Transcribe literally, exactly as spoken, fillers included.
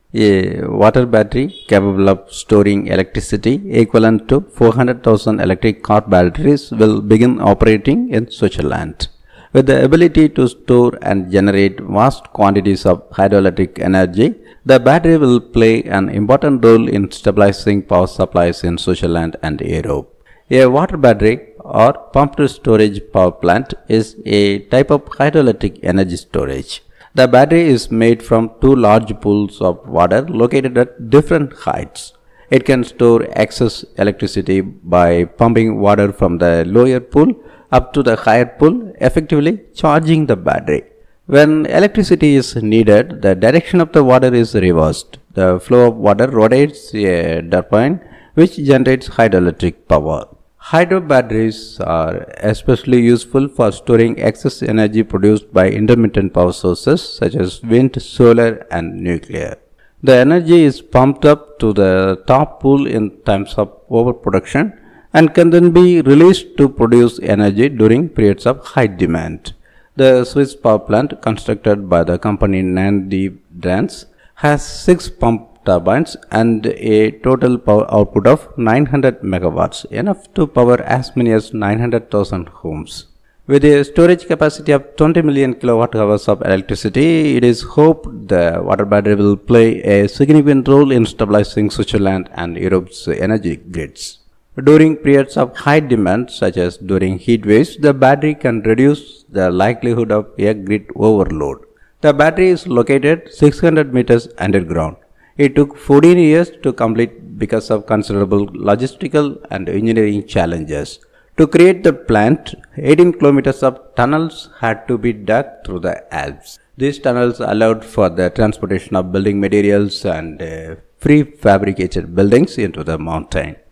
A water battery capable of storing electricity equivalent to four hundred thousand electric car batteries will begin operating in Switzerland. With the ability to store and generate vast quantities of hydroelectric energy, the battery will play an important role in stabilizing power supplies in Switzerland and Europe. A water battery or pumped storage power plant is a type of hydroelectric energy storage. The battery is made from two large pools of water located at different heights. It can store excess electricity by pumping water from the lower pool up to the higher pool, effectively charging the battery. When electricity is needed, the direction of the water is reversed. The flow of water rotates a turbine which generates hydroelectric power. Hydro batteries are especially useful for storing excess energy produced by intermittent power sources such as wind, solar and nuclear. The energy is pumped up to the top pool in times of overproduction and can then be released to produce energy during periods of high demand. The Swiss power plant, constructed by the company Nant Drance, has six pump turbines and a total power output of nine hundred megawatts, enough to power as many as nine hundred thousand homes. With a storage capacity of twenty million kilowatt hours of electricity, it is hoped the water battery will play a significant role in stabilizing Switzerland and Europe's energy grids. During periods of high demand, such as during heat waves, the battery can reduce the likelihood of a grid overload. The battery is located six hundred meters underground. It took fourteen years to complete because of considerable logistical and engineering challenges. To create the plant, eighteen kilometers of tunnels had to be dug through the Alps. These tunnels allowed for the transportation of building materials and uh, prefabricated buildings into the mountain.